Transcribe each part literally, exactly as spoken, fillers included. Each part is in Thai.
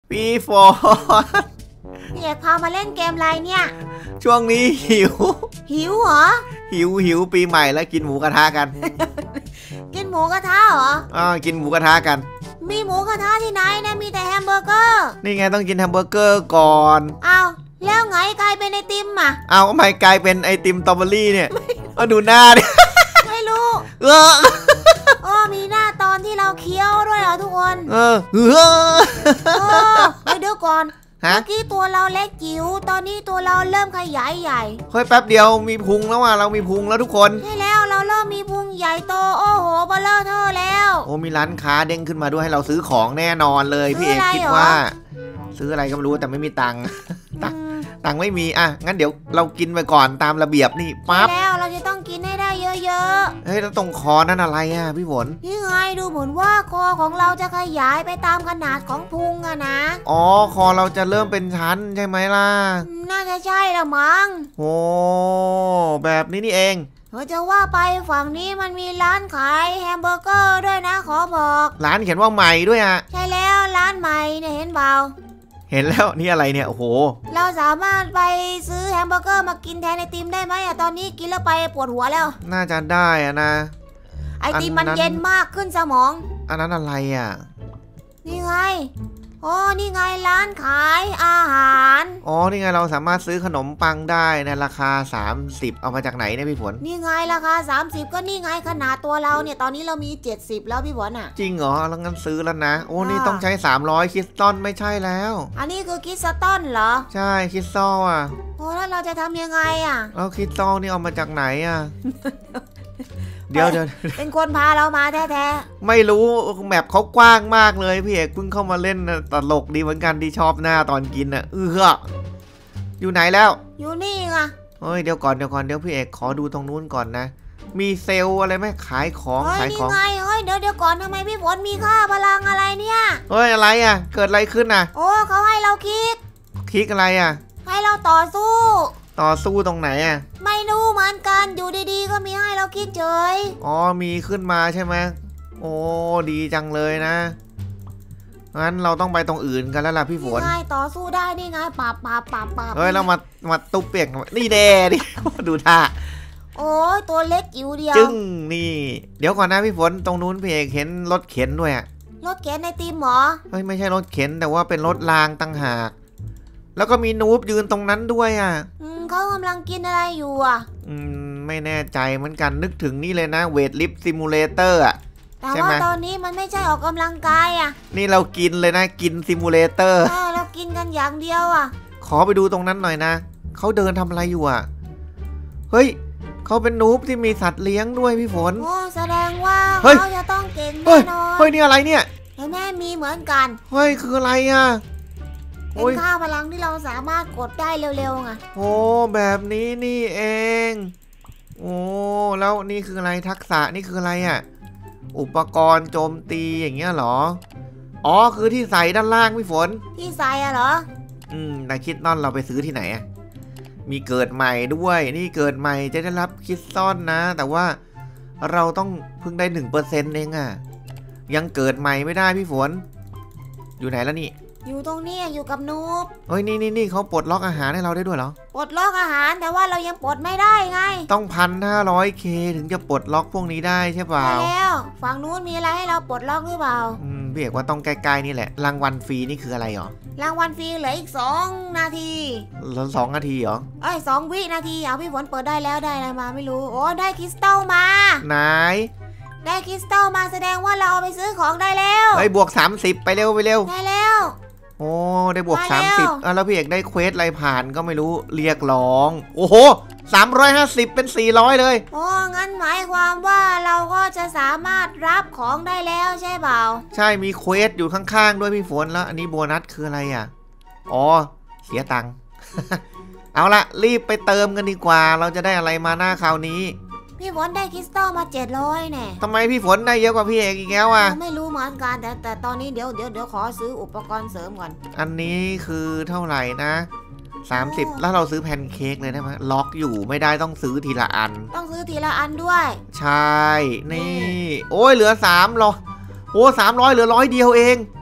พี่ฝนพี่เอกพามาเล่นเกมอะไรเนี่ยช่วงนี้หิวหิวเหรอหิวหิวปีใหม่แล้วกินหมูกระทะกันกินหมูกระทะเหรออ่ากินหมูกระทะกันมีหมูกระทะที่ไหนนะมีแต่แฮมเบอร์เกอร์นี่ไงต้องกินแฮมเบอร์เกอร์ก่อนอ้าวแล้วไงกลายเป็นไอติมอ่ะอ้าวทำไมกลายเป็นไอติมสตรอเบอรี่เนี่ยมาดูหน้าดิไม่รู้เออโอ้มีหน้าตอนที่เราเคี้ยวด้วยเหรอทุกคนเออเออไปเดี๋ยวก่อนเมื่อกี้ตัวเราเล็กจิ๋วตอนนี้ตัวเราเริ่มขยายใหญ่เฮ้ยแป๊บเดียวมีพุงแล้วว่ะเรามีพุงแล้วทุกคนใช่แล้วเราเริ่มมีพุงใหญ่โตโอ้โหเบลอเธอแล้วโอ้มีร้านค้าเด้งขึ้นมาด้วยให้เราซื้อของแน่นอนเลยพี่เอกคิดว่าซื้ออะไรก็ไม่รู้แต่ไม่มีตังค์ตังค์ไม่มีอ่ะงั้นเดี๋ยวเรากินไปก่อนตามระเบียบนี่ปั๊บแล้วเราจะต้องกินให้ได้เยอะๆเฮ้ยแล้วตรงคอนั่นอะไรอ่ะพี่ฝนนี่ไงดูเหมือนว่าคอของเราจะขยายไปตามขนาดของพุงอะนะอ๋อคอเราจะเริ่มเป็นชั้นใช่ไหมล่ะน่าจะใช่ละมั้งโอ้แบบนี้นี่เองเออจะว่าไปฝั่งนี้มันมีร้านขายแฮมเบอร์เกอร์ด้วยนะขอบอกร้านเขียนว่าใหม่ด้วยอ่ะใช่แล้วร้านใหม่เนี่ยเห็นเปล่าเห็นแล้วนี่อะไรเนี่ยโอ้โหเราสามารถไปซื้อแฮมเบอร์เกอร์มากินแทนไอติมได้ไหมอะตอนนี้กินแล้วไปปวดหัวแล้วน่าจะได้อะนะไอติมมันเย็นมากขึ้นสมองอันนั้นอะไรอ่ะนี่ไงโอ้นี่ไงร้านขายอาหารอ๋อนี่ไงเราสามารถซื้อขนมปังได้ในราคาสามสิบเอามาจากไหนเนี่ยพี่ฝนนี่ไงราคาสามสิบก็นี่ไงขนาดตัวเราเนี่ยตอนนี้เรามีเจ็ดสิบแล้วพี่ฝนอ่ะจริงเหรอแล้วงั้นซื้อแล้วนะโอ้นี่ต้องใช้สามร้อยคริสตัลไม่ใช่แล้วอันนี้คือคริสตัลเหรอใช่คริสตัลอ่ะโอ้แล้วเราจะทำยังไงอ่ะแล้วคริสตัลนี่เอามาจากไหนอ่ะเดี๋ยวเดี๋ยวเป็นคนพาเรามาแท้ๆไม่รู้แมปเขากว้างมากเลยพี่เอกเพิ่งเข้ามาเล่นตลกดีเหมือนกันที่ชอบหน้าตอนกินอ่ะเอออยู่ไหนแล้วอยู่นี่ไงเฮ้ยเดี๋ยวก่อนเดี๋ยวก่อนเดี๋ยวพี่เอกขอดูตรงนู้นก่อนนะมีเซลล์อะไรไหมขายของขายของเฮ้ยนี่ไงเฮ้ยเดี๋ยวเดี๋ยวก่อนทำไมพี่ฝนมีค่าพลังอะไรเนี่ยเฮ้ยอะไรอ่ะเกิดอะไรขึ้นอ่ะโอ้เขาให้เราคลิกคลิกอะไรอ่ะให้เราต่อสู้ต่อสู้ตรงไหนอ่ะไม่รู้เหมือนกันอยู่ดีๆก็มีให้เราคลิกเฉยอ๋อมีขึ้นมาใช่ไหมโอ้ดีจังเลยนะงั้นเราต้องไปตรงอื่นกันแล้วล่ะพี่ฝนนี่ไงต่อสู้ได้นี่ไงปราบปราบปราบปราบเฮ้ยเรามามาตุ๊บเปียกนี่แน่ดิดูท่าโอ้ยตัวเล็กจิ๋วเดียวจึ้งนี่เดี๋ยวก่อนนะพี่ฝนตรงนู้นพี่เอกเห็นรถเข็นด้วยอะรถเข็นในตีมหรอเฮ้ยไม่ใช่รถเข็นแต่ว่าเป็นรถรางต่างหากแล้วก็มีนูบยืนตรงนั้นด้วยอ่ะอืมเขากำลังกินอะไรอยู่อ่ะอืมไม่แน่ใจเหมือนกันนึกถึงนี่เลยนะเวทลิฟต์ซิมูเลเตอร์อ่ะแต่ว่าตอนนี้มันไม่ใช่ออกกำลังกายอ่ะนี่เรากินเลยนะกินซิมูเลเตอร์เออเรากินกันอย่างเดียวอ่ะขอไปดูตรงนั้นหน่อยนะเขาเดินทำอะไรอยู่อ่ะเฮ้ยเขาเป็นนูบที่มีสัตว์เลี้ยงด้วยพี่ฝนโอ้แสดงว่าเขาจะต้องเก่งแน่นอนเฮ้ยนี่อะไรเนี่ยเห็นไหมมีเหมือนกันเฮ้ยคืออะไรอ่ะเป็นค่าพลังที่เราสามารถกดได้เร็วๆไงโอ้แบบนี้นี่เองโอ้แล้วนี่คืออะไรทักษะนี่คืออะไรอ่ะอุปกรณ์โจมตีอย่างเงี้ยเหรออ๋อคือที่ใส่ด้านล่างพี่ฝนที่ใส่อะเหรออืมนายคิดต้อนเราไปซื้อที่ไหนอ่ะมีเกิดใหม่ด้วยนี่เกิดใหม่จะได้รับคิดซ่อนนะแต่ว่าเราต้องเพิ่งได้หนึ่งเปอร์เซ็นต์เองอ่ะยังเกิดใหม่ไม่ได้พี่ฝนอยู่ไหนแล้วนี่อยู่ตรงนี้อยู่กับนูบเฮ้ยนี่นี่นี่เขาปลดล็อกอาหารให้เราได้ด้วยเหรอปลดล็อกอาหารแต่ว่าเรายังปลดไม่ได้ไงต้องพันห้าร้อยเคถึงจะปลดล็อกพวกนี้ได้ใช่เปล่าใช่แล้วฝั่งนู้นมีอะไรให้เราปลดล็อกหรือเปล่าอืมพี่เอกว่าต้องใกล้ๆนี่แหละรางวัลฟรีนี่คืออะไรหรอรางวัลฟรีเหลืออีกสองนาทีเหลือสองนาทีเหรอเอ้ยสองวินาทีเอาพี่ฝนเปิดได้แล้วได้อะไรมาไม่รู้โอ้ได้คริสตัลมาไหนได้คริสตัลมาแสดงว่าเราเอาไปซื้อของได้แล้วเฮ้ยบวกสามสิบไปเร็วไปเร็วได้แล้วโอ้ได้บวกสามสิบอ่ะแล้วพี่เอกได้เควสอะไรผ่านก็ไม่รู้เรียกร้องโอ้โหสามร้อยห้าสิบเป็นสี่ร้อยเลยโอ้งั้นหมายความว่าเราก็จะสามารถรับของได้แล้วใช่เปล่าใช่มีเควสอยู่ข้างๆด้วยพี่ฝนแล้วอันนี้โบนัสคืออะไรอ่ะอ๋อเสียตังค์ เอาละรีบไปเติมกันดีกว่าเราจะได้อะไรมาหน้าคราวนี้พี่ฝนได้คริสตัลมาเจ็ดร้อยแน่ทำไมพี่ฝนได้เยอะกว่าพี่เอกอีกแล้วอ่ะไม่รู้เหมือนกันแต่แต่ตอนนี้เดี๋ยวเดี๋ยวเดี๋ยวขอซื้ออุปกรณ์เสริมก่อนอันนี้คือเท่าไหร่นะสามสิบแล้วเราซื้อแพนเค้กเลยได้ไหมล็อกอยู่ไม่ได้ต้องซื้อทีละอันต้องซื้อทีละอันด้วยใช่นี่โอ้ยเหลือสามหรอโอ้สามร้อยเหลือร้อยเดียวเอง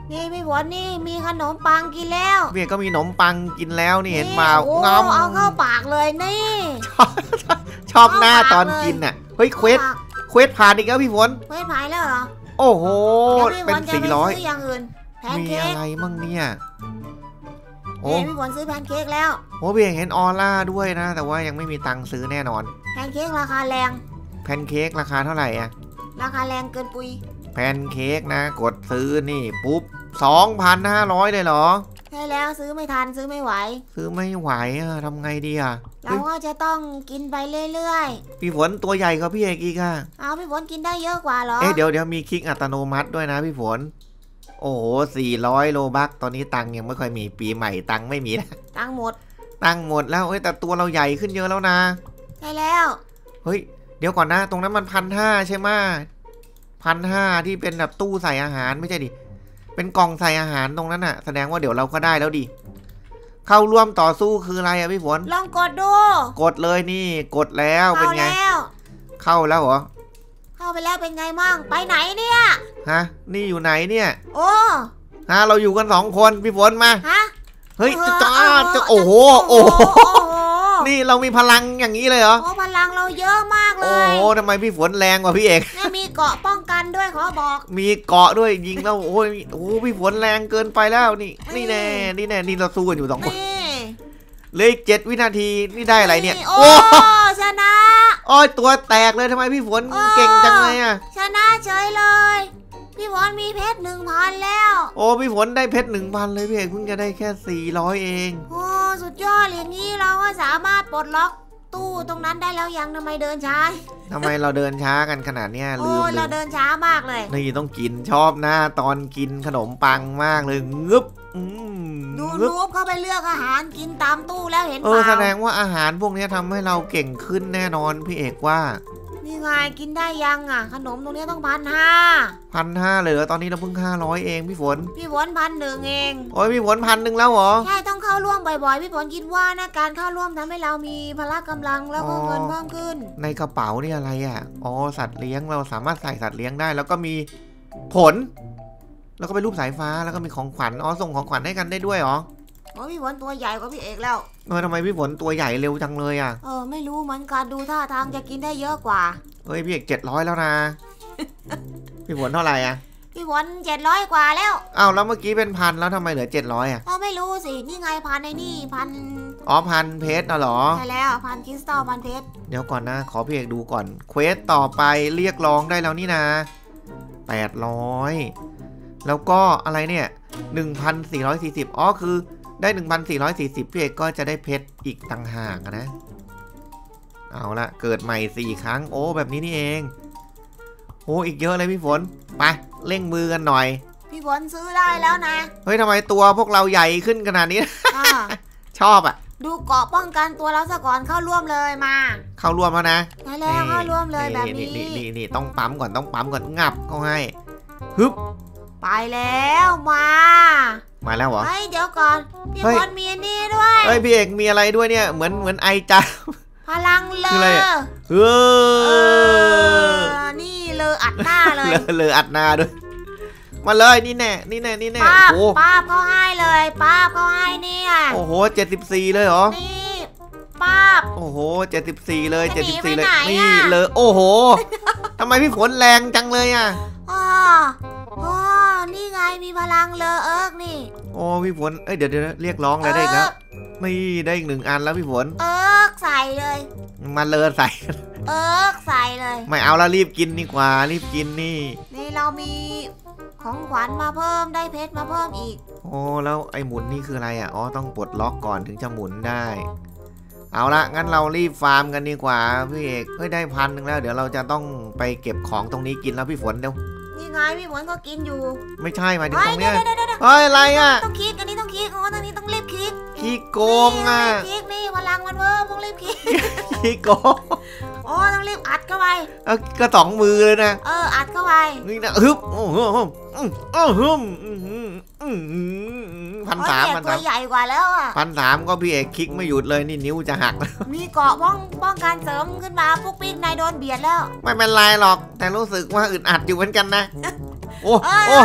นี่พี่ฝนนี่มีขนมปังกินแล้วพี่เอกก็มีขนมปังกินแล้วนี่เห็นเปล่าโอ้งอมเอาเข้าปากเลยนี่ชอบหน้าตอนกินน่ะเฮ้ยเควสเควสผ่านอีกแล้วพี่ฝนเควสผ่านแล้วเหรอโอ้โหเดี๋ยวพี่ฝเป็นนจะสี่ไปร้อยซื้ออย่างอื่นแพนมีเค้อะกไรมั่งเนี่ยโอ้นี่พี่ฝนซื้อแพนเค้กแล้วโหพี่เอกเห็นออร่าด้วยนะ แต่ว่ายังไม่มีตังค์ซื้อแน่นอนแพนเค้กราคาแรงแพนเค้กราคาเท่าไหร่อะราคาแรงเกินปุยแพนเค้กนะกดซื้อนี่ปุ๊บ สองพันห้าร้อย เลยเหรอใช่แล้วซื้อไม่ทันซื้อไม่ไหวซื้อไม่ไหวอะทำไงดีอะเราก็จะต้องกินไปเรื่อยพี่ฝนตัวใหญ่กว่าพี่เอกอีกอะๆเอาพี่ฝนกินได้เยอะกว่าเหรอเอ๊ะเดี๋ยวเดี๋ยวมีคลิกอัตโนมัติด้วยนะพี่ฝนโอ้โหสี่ร้อยโลบักตอนนี้ตังค์ยังไม่ค่อยมีปีใหม่ตังค์ไม่มีแล้วตังค์หมดตังค์หมดแล้วเอ้ยแต่ตัวเราใหญ่ขึ้นเยอะแล้วนะใช่แล้วเฮ้ยเดี๋ยวก่อนนะ ตรงนั้นมันพันห้าใช่ไหมพันห้าที่เป็นแบบตู้ใส่อาหารไม่ใช่ดิเป็นกล่องใส่อาหารตรงนั้นน่ะแสดงว่าเดี๋ยวเราก็ได้แล้วดิเข้าร่วมต่อสู้คืออะไรอะพี่ฝนลองกดดูกดเลยนี่กดแล้วเป็นเข้าไงแล้วเข้าแล้วเหรอเข้าไปแล้วเป็นไงมั่งไปไหนเนี่ยฮะนี่อยู่ไหนเนี่ยโอ้ฮะเราอยู่กันสองคนพี่ฝนมาฮะเฮ้ยเออจ้าเออจะโอ้โหโอ้โอ้โหโหโอ้โหนี่เรามีพลังอย่างนี้เลยเหรอโอ้พลังเราเยอะมากเลโอ้ยโหทำไมพี่ฝนแรงกว่าพี่เอกเนี่ยมีเกราะป้องกันด้วยขอบอกมีเกาะด้วยยิงแล้วโอ้ยโอ้โหพี่ฝนแรงเกินไปแล้วนี่นี่แน่นี่แน่นี่เราสู้กันอยู่สองคนนี่เหลยเจ็ดวินาทีนี่ได้อะไรเนี่ยโอ้ชนะโอ้ยตัวแตกเลยทำไมพี่ฝนโอ้เก่งจังเลยอ่ะชนะเฉยเลย พี่ฝนมีเพชรหนึ่งพันแล้วโอ้พี่ฝนได้เพชรหนึ่งพันเลยพี่เอกเพิ่งจะได้แค่สี่ร้อยเองโอ้สุดยอดอย่างนี้เราก็สามารถปลดล็อกตู้ตรงนั้นได้แล้วยังทำไมเดินช้าทำไมเราเดินช้ากันขนาดเนี้ยโอ้ลืมลืเรามเดินช้ามากเลยนี่ต้องกินชอบหน้าตอนกินขนมปังมากเลยงึบอืมดูงึบนูบเข้าไปเลือกอาหารกินตามตู้แล้วเห็นเอเปอแสดล่างว่าอาหารพวกนี้ทำให้เราเก่งขึ้นแน่นอนพี่เอกว่านี่ไงกินได้ยังอ่ะ ขนมตรงนี้ต้องพันห้าพันห้าเลยเหรอตอนนี้เราเพิ่งห้าร้อยเองพี่ฝนพี่ฝนพันหนึ่งเองโอ้ยพี่ฝนพันหนึ่งแล้วเหรอใช่ต้องเข้าร่วมบ่อยๆพี่ฝนคิดว่านะการเข้าร่วมทำให้เรามีพละกำลังแล้วก็อ๋อเงินเพิ่มขึ้นในกระเป๋านี่อะไรอ่ะอ๋อสัตว์เลี้ยงเราสามารถใส่สัตว์เลี้ยงได้ แล้วก็มีผล แล้วก็เป็นรูปสายฟ้าแล้วก็มีของขวัญอ๋อส่งของขวัญให้กันได้ด้วยเหรอโอ้พี่ฝนตัวใหญ่กว่าพี่เอกแล้วเออทำไมพี่ฝนตัวใหญ่เร็วจังเลยอ่ะเออไม่รู้เหมือนกันดูท่าทางจะกินได้เยอะกว่าเฮ้ยพี่เอกเจ็ดร้อยแล้วนะ พี่ฝนเท่าไหร่อ่ะพี่ฝนเจ็ดร้อยกว่าแล้วอ้าวแล้วเมื่อกี้เป็นพันแล้วทำไมเหลือเจ็ดร้อยอ่ะเออไม่รู้สินี่ไงพันในนี่พันอ๋อพันเพชรน่ะเหรอใช่แล้วพันคริสตัลพันเพชรเดี๋ยวก่อนนะ ขอพี่เอกดูก่อนเควสต่อไปเรียกร้องได้แล้วนี่นะแปดร้อยแล้วก็อะไรเนี่ยหนึ่งพันสี่ร้อยสี่สิบอ๋อคือได้หนึ่งพันสี่ร้อยสี่สิบพี่เอกก็จะได้เพชรอีกต่างหากนะเอาละเกิดใหม่สี่ครั้งโอ้แบบนี้นี่เองโอ้อีกเยอะเลยพี่ฝนไปเร่งมือกันหน่อยพี่ฝนซื้อได้แล้วนะเฮ้ยทำไมตัวพวกเราใหญ่ขึ้นขนาดนี้อ่าชอบอ่ะดูเกราะป้องกันตัวเราซะก่อนเข้าร่วมเลยมาเข้าร่วมแล้วนะใช่แล้วเข้าร่วมเลยแบบนี้นี่นี่นี่ต้องปั๊มก่อนต้องปั๊มก่อนงับเขาให้ฮึบไปแล้วมามาแล้วเหรอเฮ้ยเดี๋ยวก่อน พี่เฮ้ยฝนมีอันนี่ด้วยเฮ้ยพี่เอกมีอะไรด้วยเนี่ยเหมือนเหมือนไอจ้าพลังเลคืออะไรออะ เอเอออนี่เลออัดหน้าเลยเลอะเลอะอัดหน้าด้วยมาเลยนี่แน่นี่แน่นี่แน่ป้าบโอ้โหป้าบเขาให้เลยป้าบเขาให้เนี่ยโอ้โหเจ็ดสิบสี่เลยเหรอนี่ป้าบโอ้โหเจ็ดสิบสี่เลยจะเจ็ดหนีสิบสี่ไปเลยไหนนี่อะเลยโอ้โหทำไมพี่ฝนแรงจังเลยอ่ะอ๋ออ๋อนี่ไงมีพลังเลอเอิกนี่โอ้พี่ฝนเอ้ยเดี๋ยวเดี๋ยวเรียกร้องอะไรได้อีกแล้วนี่ได้อีกหนึ่งอันแล้วพี่ฝนเอิกใส่เลยมาเลอะใส่เอิกใส่เลยไม่เอาแล้วรีบกินดีกว่ารีบกินนี่นี่เรามีของขวัญมาเพิ่มได้เพชรมาเพิ่มอีกโอ้แล้วไอ้หมุนนี่คืออะไรอ่ะอ๋อต้องปลดล็อกก่อนถึงจะหมุนได้ เอาละงั้นเรารีบฟาร์มกันดีกว่าพี่เอกเฮ้ยได้พันหนึ่งแล้วเดี๋ยวเราจะต้องไปเก็บของตรงนี้กินแล้วพี่ฝนเดี๋ยวนี่ไงพี่ฝนก็กินอยู่ไม่ใช่หมายถึงเฮ้ตยรงเดี๋เนี้ยวย เดี๋ยวเดี๋ยวเดี๋ยวเฮ้ยอะไรอ่ะต้องคลิกอันนี้ต้องคลิกอ๋อตรงนี้ต้องรีบคลิกขี้โกงอ่ะนี่คลิกนี่พลังมันเพิ่มต้องรีบคลิกขี้โกงโอ้ต้องรีบอัดเข้าไปเอาก็สองมือเลยนะเอออัดเข้าไปนี่นะฮึบโอ้โหอืมอ้าวฮึมอืมอืมอืมอืมพันสามโอ้ยพันตัสาว มใหญ่กว่าแล้วอ่ะพันสามก็พี่เอกคลิกไม่หยุดเลยนี่นิ้วจะหักมีเกราะป้องป้องกันเสริมขึ้นมาปุ๊กปิ๊กนายโดนเบียดแล้วไม่เป็นไรหรอก แต่รู้สึกว่าอึดอัดอยู่เหมือนกันนะ โอ้เอ้ยโอ้เอ้ยโอ้พ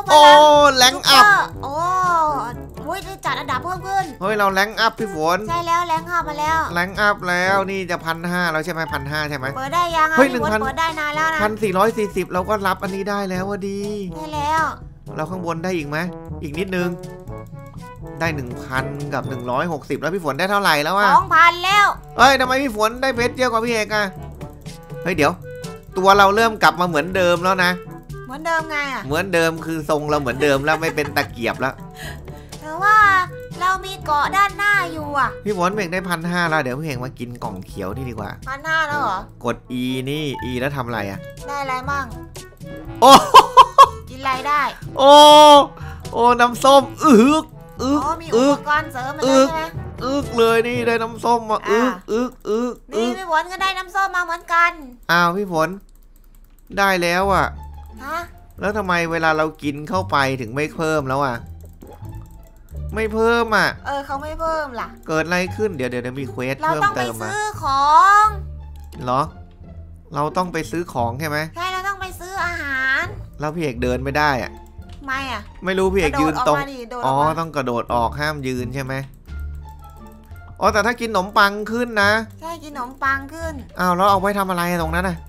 โอ้แรงอัพโอ้โหได้จัดอันดับเพิ่มขึ้นเฮ้ยเราแรงอัพพี่ฝนใช่แล้วแรงอัพมาแล้วแรงอัพแล้วนี่จะพันห้าแล้วใช่ไหมพันห้าใช่ไหมเปิดได้ยังเฮ้ยหนึ่งพันเปิดได้นานแล้วนะพันสี่ร้อยสี่สิบเราก็รับอันนี้ได้แล้วว่าดีได้แล้วเราข้างบนได้อีกไหมอีกนิดนึงได้หนึ่งพันกับหนึ่งร้อยหกสิบแล้วพี่ฝนได้เท่าไหร่แล้วอะสองพันแล้วเฮ้ยทำไมพี่ฝนได้เพชรเยอะกว่าพี่เอกอะเฮ้ยเดี๋ยวตัวเราเริ่มกลับมาเหมือนเดิมแล้วนะเหมือนเดิมไงอะเหมือนเดิมคือทรงเราเหมือนเดิมแล้วไม่เป็นตะเกียบแล้วแต่ว่าเรามีเกาะด้านหน้าอยู่อะพี่ฝนเอกได้พันห้าแล้วเดี๋ยวพี่เอกมากินกล่องเขียวนี่ดีกว่าพันห้าแล้วเหรอกด E นี่ E แล้วทำอะไรอะได้อะไรมั่งโอ้กินอะไรได้โอ้โอ้น้ำส้มอึกอึกมีอุปกรณ์เสริมมาใช่ไหมอึกเลยนี่ได้น้ำส้มมาอึกอึกอึกนี่พี่ฝนก็ได้น้ำส้มมาเหมือนกันอ้าวพี่ฝนได้แล้วอ่ะฮะแล้วทำไมเวลาเรากินเข้าไปถึงไม่เพิ่มแล้วอ่ะไม่เพิ่มอ่ะเออเขาไม่เพิ่มล่ะเกิดอะไรขึ้นเดี๋ยวเดี๋ยวมีเควสเพิ่มเติมมาเราต้องไปซื้อของเหรอเราต้องไปซื้อของใช่ไหมใช่เราต้องไปซื้ออาหารแล้วพี่เอกเดินไม่ได้อ่ะไม่อ่ะไม่รู้พี่เอกยืนตรงอ๋อต้องกระโดดออกห้ามยืนใช่ไหมอ๋อแต่ถ้ากินขนมปังขึ้นนะใช่กินขนมปังขึ้นอ้าวแล้วเอาไว้ทำอะไรตรงนั้นน่ะ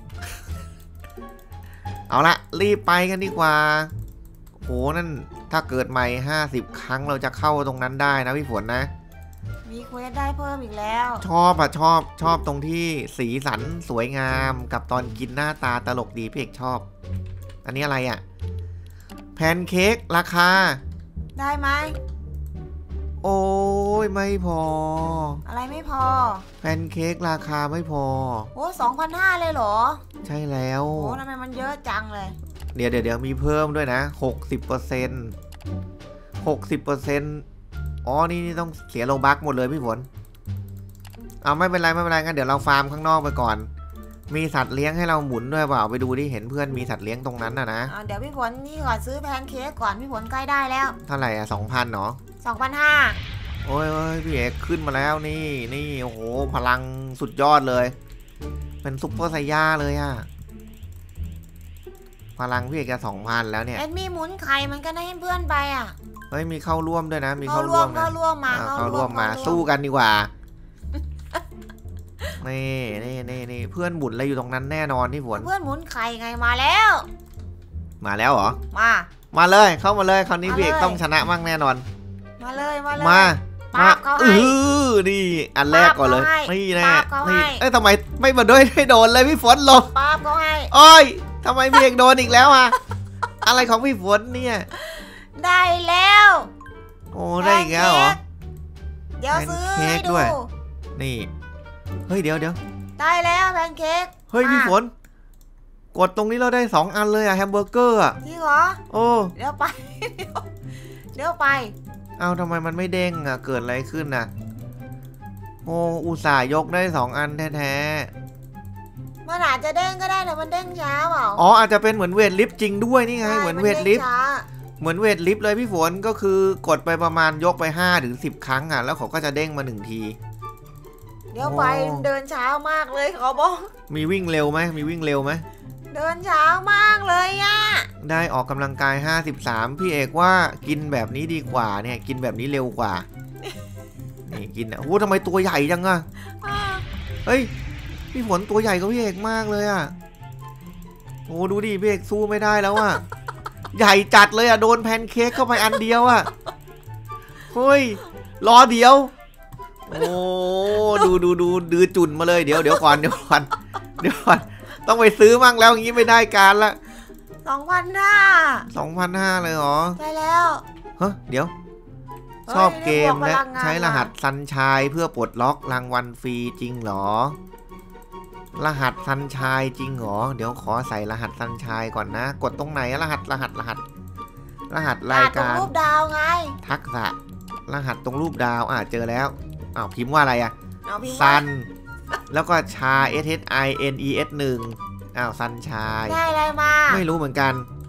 เอาละรีบไปกันดีกว่าโหนั่นถ้าเกิดใหม่ห้าสิบครั้งเราจะเข้าตรงนั้นได้นะพี่ฝนนะมีเควสได้เพิ่มอีกแล้วชอบอะชอบชอบตรงที่สีสันสวยงามกับตอนกินหน้าตาตลกดีพี่เอกชอบอันนี้อะไรอะแพนเค้กราคาได้ไหมโอ้ยไม่พออะไรไม่พอแพนเค้กราคาไม่พอโอ้สองพันห้าเลยเหรอใช่แล้วโอ้ทำไมมันเยอะจังเลยเดี๋ยวเดี๋ยวเดี๋ยวมีเพิ่มด้วยนะหกสิบเปอร์เซ็นต์หกสิบเปอร์เซ็นต์อ๋อนี่นี่ต้องเสียโลบัคหมดเลยพี่ฝนเอาไม่เป็นไรไม่เป็นไรงั้นเดี๋ยวเราฟาร์มข้างนอกไปก่อนมีสัตว์เลี้ยงให้เราหมุนด้วยเปล่าไปดูดิเห็นเพื่อนมีสัตว์เลี้ยงตรงนั้นน่ะนะเดี๋ยวพี่ฝนนี่ก่อนซื้อแพนเค้กก่อนพี่ฝนใกล้ได้แล้วเท่าไหร่อ่ะสองพันเนาะสองพันห้าโอ้ยพี่เอกขึ้นมาแล้วนี่นี่โอ้โหพลังสุดยอดเลยเป็นซุปเปอร์ไซย่าเลยอ่ะพลังพี่เอกจะสองพันแล้วเนี่ยเอ็ดมีหมุนไข่มันก็ได้ให้เพื่อนไปอ่ะเฮ้ยมีเข้าร่วมด้วยนะมีเข้าร่วมเข้าร่วมมาเข้าร่วมมาสู้กันดีกว่านี่นี่นี่นี่เพื่อนหมุนอะไรอยู่ตรงนั้นแน่นอนที่ฝนเพื่อนหมุนไข่ไงมาแล้วมาแล้วเหรอมามาเลยเข้ามาเลยคราวนี้พี่เอกต้องชนะมั่งแน่นอนมาเลยมาเลยมามาเออนี่อันแรกก่อนเลยนี่แน่นี่เอ้ยทำไมไม่มาด้วยให้โดนเลยพี่ฝนลงป้าบเขาให้โอ้ยทำไมพี่เอกโดนอีกแล้วอ่ะอะไรของพี่ฝนเนี่ยได้แล้วโอ้ได้อีกแล้วเหรอเดี๋ยวซื้อให้ดูนี่เฮ้ยเดี๋ยวเดี๋ยวได้แล้วแพนเค้กเฮ้ยพี่ฝนกดตรงนี้เราได้สองอันเลยอะแฮมเบอร์เกอร์อะจริงเหรอโอ้เดี๋ยวไปเดี๋ยวไปเอาทำไมมันไม่เด้งอะเกิดอะไรขึ้นน่ะโอ้อุตส่าห์ยกได้สองอันแท้ๆมันอาจจะเด้งก็ได้แต่มันเด้งช้าเปล่าอ๋ออาจจะเป็นเหมือนเวทลิฟต์จริงด้วยนี่ไงเหมือนเวทลิฟต์เหมือนเวทลิฟต์เลยพี่ฝนก็คือกดไปประมาณยกไปห้าถึงสิบครั้งอะแล้วเขาก็จะเด้งมาหนึ่งทีเดี๋ยวไปเดินช้ามากเลยขอบอกมีวิ่งเร็วไหมมีวิ่งเร็วไหมเดินช้ามากเลยอะได้ออกกำลังกายห้าสิบสามพี่เอกว่ากินแบบนี้ดีกว่าเนี่ยกินแบบนี้เร็วกว่านี่กินอ่ะโอ้ทำไมตัวใหญ่จังอะเฮ้ยพี่ฝนตัวใหญ่กว่าพี่เอกมากเลยอะโอ้ดูดิพี่เอกสู้ไม่ได้แล้วอะใหญ่จัดเลยอะโดนแพนเค้กเข้าไปอันเดียวอะเฮ้ยรอเดียวโอ้ดูดูดูดื้อจุนมาเลยเดี๋ยวเดี๋ยวก่อนเดี๋ยวก่อนเดี๋ยวก่อนต้องไปซื้อมั่งแล้วอย่างนี้ไม่ได้การละสองพันห้าสองพันห้าเลยเหรอใช่แล้วเฮ้ยเดี๋ยวชอบเกมและใช้รหัสซันชายเพื่อปลดล็อกรางวัลฟรีจริงเหรอรหัสซันชายจริงเหรอเดี๋ยวขอใส่รหัสซันชายก่อนนะกดตรงไหนรหัสรหัสรหัสรหัสรายการรูปดาวไงทักษะรหัสตรงรูปดาวอ่ะเจอแล้วอ้าวพิมพ์ว่าอะไรอ่ะซันแล้วก็ชา S H I N E S หนึ่งอ้าวซันชายได้อะไรมาไม่รู้เหมือนกัน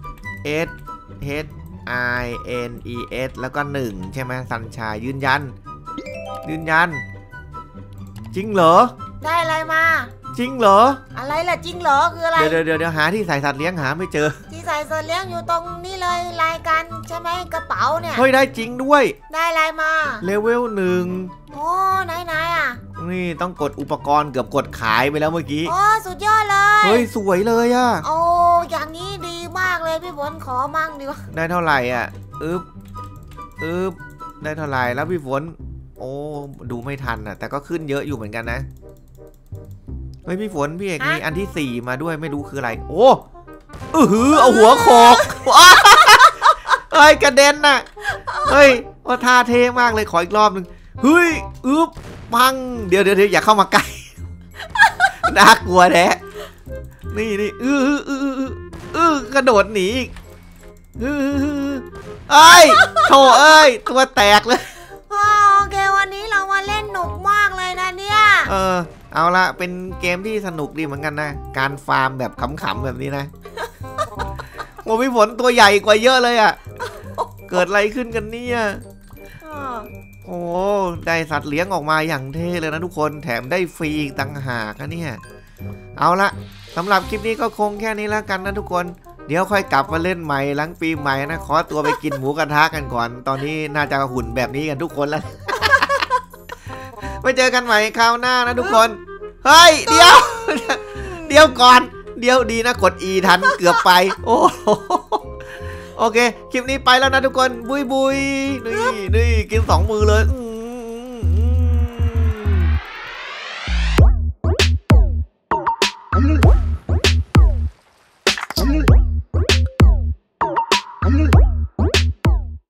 S H I N E S แล้วก็หนึ่งใช่ไหมซันชายยืนยันยืนยันจริงเหรอได้อะไรมาจริงเหรออะไรล่ะจริงเหรอคืออะไรเดี๋ยวเดี๋ยวเดี๋ยวหาที่ใส่สัตว์เลี้ยงหาไม่เจอที่ใส่สัตว์เลี้ยงอยู่ตรงนี้เลยรายการใช่ไหมกระเป๋าเนี่ยเฮ้ยได้จริงด้วยได้อะไรมาเลเวลหนึ่งโอ้ไหนไหนอ่ะนี่ต้องกดอุปกรณ์เกือบกดขายไปแล้วเมื่อกี้โอ้สุดยอดเลยเฮ้ยสวยเลยอ่ะโอ้อย่างนี้ดีมากเลยพี่ฝนขอมั่งดีกว่าได้เท่าไหร่อ่ะอึ๊บอึ๊บได้เท่าไหร่แล้วพี่ฝนโอ้ดูไม่ทันอ่ะแต่ก็ขึ้นเยอะอยู่เหมือนกันนะเฮ้ยพี่ฝนพี่เอกมีอันที่สี่มาด้วยไม่รู้คืออะไรโอ้เออหือเอาหัวโขกเฮ้ยกระเด็นน่ะเฮ้ยโอ้ท่าเท่มากเลยขออีกรอบหนึ่งเฮ้ยอึ๊บพังเดี๋ยวเดี๋ยวอย่าเข้ามาใกล้น่ากลัวแท้นี่นี่เออเออเออเออกระโดดหนีอีกเออเอ้ยโถเอ้ยตัวแตกเลยโอเควันนี้เรามาเล่นหนุกมากเลยนะเนี่ยเออเอาละเป็นเกมที่สนุกดีเหมือนกันนะการฟาร์มแบบขำๆแบบนี้นะโอ้พี่ฝนตัวใหญ่กว่าเยอะเลยอ่ะเกิดอะไรขึ้นกันเนี่ยโอ้ได้สัตว์เลี้ยงออกมาอย่างเท่เลยนะทุกคนแถมได้ฟรีต่างหากนะเนี่ยเอาละสำหรับคลิปนี้ก็คงแค่นี้แล้วกันนะทุกคนเดี๋ยวค่อยกลับมาเล่นใหม่หลังปีใหม่นะขอตัวไปกินหมูกระทะกันก่อนตอนนี้น่าจะหุ่นแบบนี้กันทุกคนแล้วไว้เจอกันใหม่คราวหน้านะทุกคนเฮ้ยเดี๋ยวเดี๋ยวก่อนเดี๋ยวดีนะกด E ทันเกือบไปโอ้โอเคคลิปนี้ไปแล้วนะทุกคนบุยบุยนี่นี่กินสองมือเลย